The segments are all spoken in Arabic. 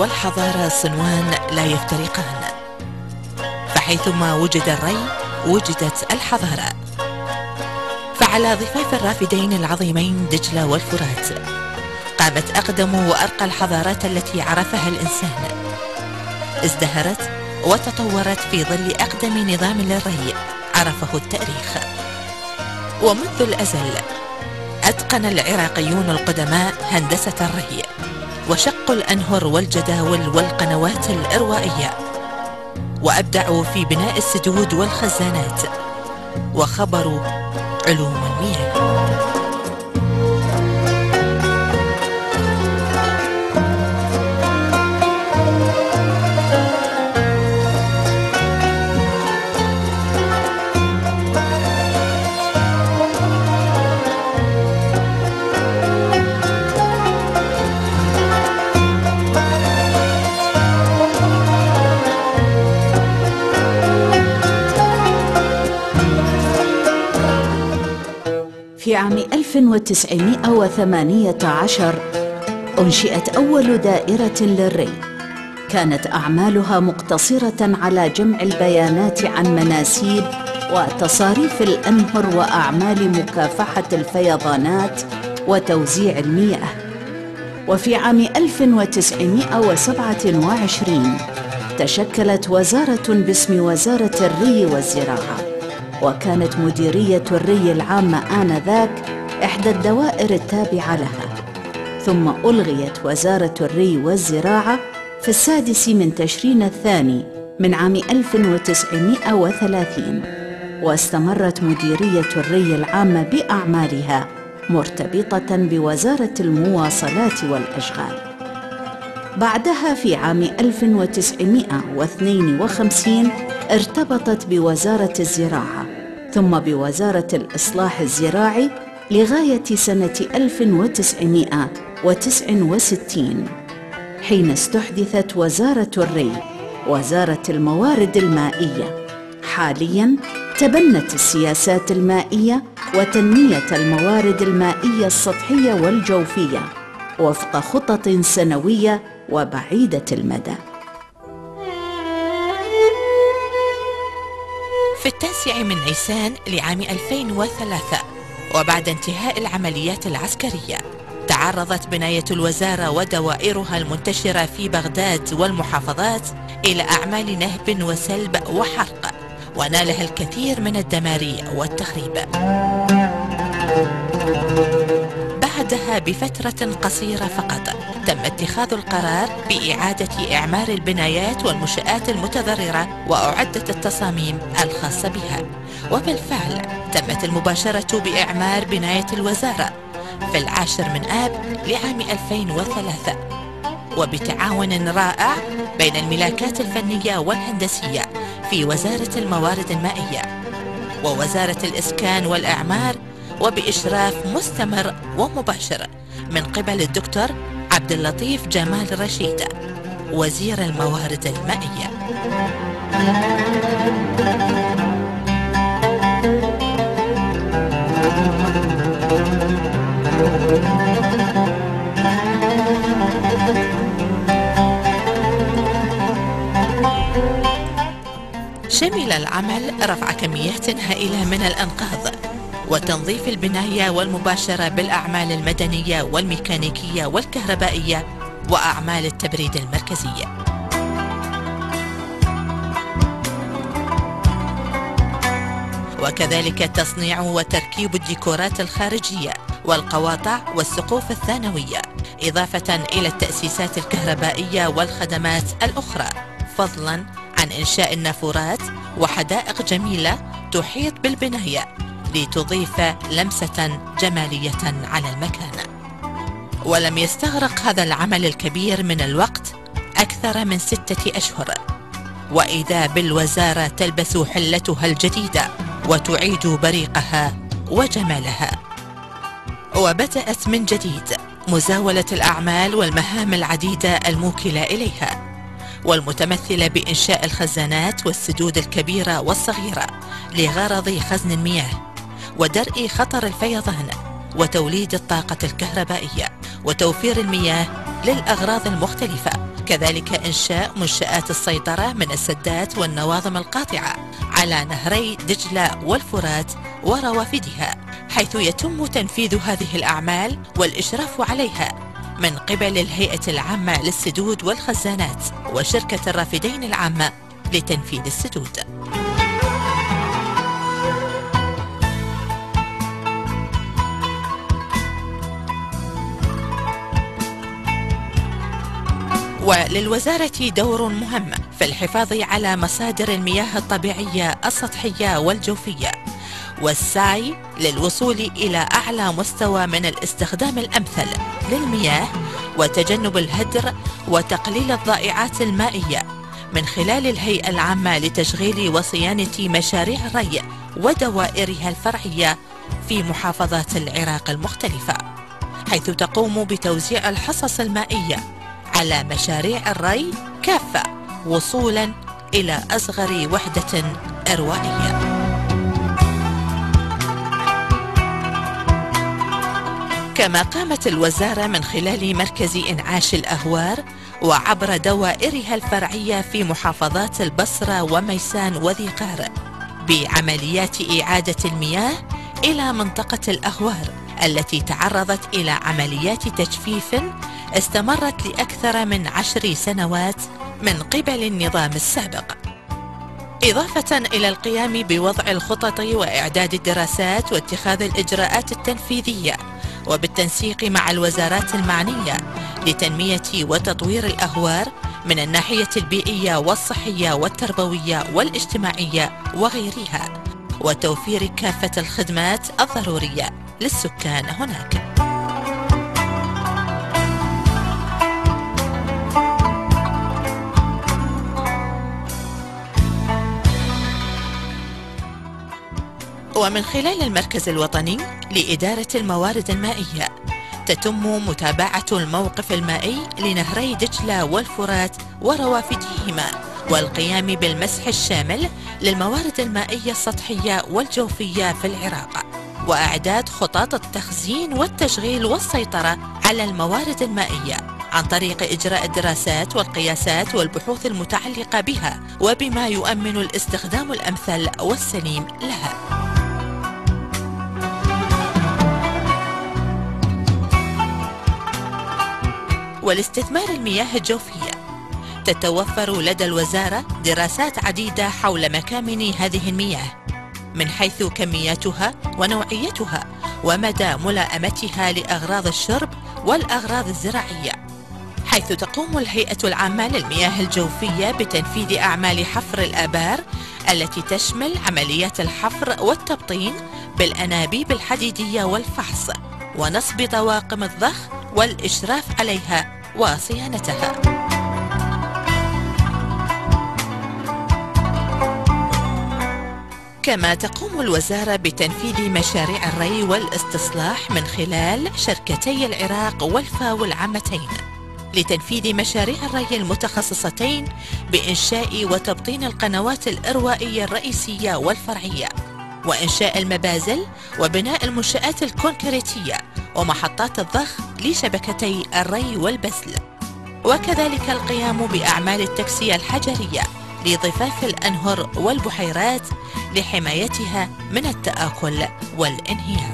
والحضارة صنوان لا يفترقان، فحيثما وجد الري وجدت الحضارة. فعلى ضفاف الرافدين العظيمين دجلة والفرات قامت أقدم وأرقى الحضارات التي عرفها الإنسان، ازدهرت وتطورت في ظل أقدم نظام للري عرفه التاريخ. ومنذ الأزل أتقن العراقيون القدماء هندسة الري، وشقوا الأنهر والجداول والقنوات الإروائية، وأبدعوا في بناء السدود والخزانات، وخبروا علوم المياه. في عام 1918 أنشئت أول دائرة للري، كانت أعمالها مقتصرة على جمع البيانات عن مناسيب وتصاريف الأنهر وأعمال مكافحة الفيضانات وتوزيع المياه. وفي عام 1927 تشكلت وزارة باسم وزارة الري والزراعة، وكانت مديرية الري العامة آنذاك إحدى الدوائر التابعة لها. ثم ألغيت وزارة الري والزراعة في 6 تشرين الثاني من عام 1930، واستمرت مديرية الري العامة بأعمالها مرتبطة بوزارة المواصلات والأشغال. بعدها في عام 1952 ارتبطت بوزارة الزراعة، ثم بوزارة الإصلاح الزراعي لغاية سنة 1969 حين استحدثت وزارة الري، وزارة الموارد المائية. حالياً تبنت السياسات المائية وتنمية الموارد المائية السطحية والجوفية وفق خطط سنوية وبعيدة المدى. في 9 نيسان لعام 2003 وبعد انتهاء العمليات العسكرية، تعرضت بناية الوزارة ودوائرها المنتشرة في بغداد والمحافظات إلى أعمال نهب وسلب وحرق، ونالها الكثير من الدمار والتخريب. بعدها بفترة قصيرة فقط تم اتخاذ القرار بإعادة إعمار البنايات والمنشآت المتضررة، وأعدت التصاميم الخاصة بها. وبالفعل تمت المباشرة بإعمار بناية الوزارة في 10 آب لعام 2003، وبتعاون رائع بين الملاكات الفنية والهندسية في وزارة الموارد المائية ووزارة الإسكان والإعمار، وبإشراف مستمر ومباشر من قبل الدكتور عبد اللطيف جمال رشيد وزير الموارد المائية. شمل العمل رفع كميات هائلة من الأنقاض وتنظيف البناية والمباشرة بالأعمال المدنية والميكانيكية والكهربائية وأعمال التبريد المركزية. وكذلك تصنيع وتركيب الديكورات الخارجية والقواطع والسقوف الثانوية، إضافة إلى التأسيسات الكهربائية والخدمات الأخرى، فضلا عن إنشاء النافورات وحدائق جميلة تحيط بالبناية لتضيف لمسة جمالية على المكان. ولم يستغرق هذا العمل الكبير من الوقت أكثر من 6 أشهر، وإذا بالوزارة تلبس حلتها الجديدة وتعيد بريقها وجمالها. وبدأت من جديد مزاولة الأعمال والمهام العديدة الموكلة إليها، والمتمثلة بإنشاء الخزانات والسدود الكبيرة والصغيرة لغرض خزن المياه ودرء خطر الفيضان وتوليد الطاقة الكهربائية وتوفير المياه للأغراض المختلفة كذلك إنشاء منشآت السيطرة من السدات والنواظم القاطعة على نهري دجلة والفرات وروافدها، حيث يتم تنفيذ هذه الأعمال والإشراف عليها من قبل الهيئة العامة للسدود والخزانات وشركة الرافدين العامة لتنفيذ السدود. وللوزارة دور مهم في الحفاظ على مصادر المياه الطبيعية السطحية والجوفية، والسعي للوصول إلى أعلى مستوى من الاستخدام الأمثل للمياه وتجنب الهدر وتقليل الضائعات المائية من خلال الهيئة العامة لتشغيل وصيانة مشاريع الري ودوائرها الفرعية في محافظات العراق المختلفة، حيث تقوم بتوزيع الحصص المائية على مشاريع الري كافة وصولا إلى أصغر وحدة إروائية. كما قامت الوزارة من خلال مركز إنعاش الأهوار وعبر دوائرها الفرعية في محافظات البصرة وميسان وذي قار بعمليات إعادة المياه إلى منطقة الأهوار التي تعرضت إلى عمليات تجفيف استمرت لأكثر من 10 سنوات من قبل النظام السابق، إضافة إلى القيام بوضع الخطط وإعداد الدراسات واتخاذ الإجراءات التنفيذية وبالتنسيق مع الوزارات المعنية لتنمية وتطوير الأهوار من الناحية البيئية والصحية والتربوية والاجتماعية وغيرها، وتوفير كافة الخدمات الضرورية للسكان هناك. ومن خلال المركز الوطني لإدارة الموارد المائية تتم متابعة الموقف المائي لنهري دجلة والفرات وروافديهما والقيام بالمسح الشامل للموارد المائية السطحية والجوفية في العراق، وإعداد خطط التخزين والتشغيل والسيطرة على الموارد المائية عن طريق إجراء الدراسات والقياسات والبحوث المتعلقة بها وبما يؤمن الاستخدام الأمثل والسليم لها. والاستثمار المياه الجوفية تتوفر لدى الوزارة دراسات عديدة حول مكامن هذه المياه من حيث كمياتها ونوعيتها ومدى ملائمتها لأغراض الشرب والأغراض الزراعية، حيث تقوم الهيئة العامة للمياه الجوفية بتنفيذ أعمال حفر الآبار التي تشمل عمليات الحفر والتبطين بالأنابيب الحديدية والفحص ونصب طواقم الضخ والإشراف عليها وصيانتها. كما تقوم الوزارة بتنفيذ مشاريع الري والاستصلاح من خلال شركتي العراق والفاو العامتين لتنفيذ مشاريع الري المتخصصتين بإنشاء وتبطين القنوات الإروائية الرئيسية والفرعية، وإنشاء المبازل وبناء المنشآت الكونكريتية ومحطات الضخ لشبكتي الري والبزل، وكذلك القيام بأعمال التكسية الحجرية لضفاف الأنهر والبحيرات لحمايتها من التآكل والانهيار.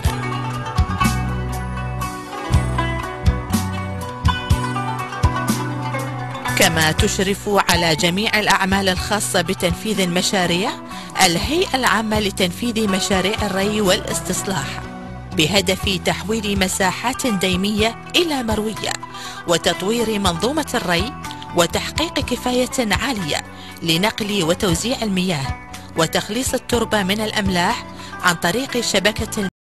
كما تشرف على جميع الأعمال الخاصة بتنفيذ المشاريع الهيئة العامة لتنفيذ مشاريع الري والاستصلاح بهدف تحويل مساحات ديمية إلى مروية وتطوير منظومة الري وتحقيق كفاية عالية لنقل وتوزيع المياه وتخليص التربة من الأملاح عن طريق شبكة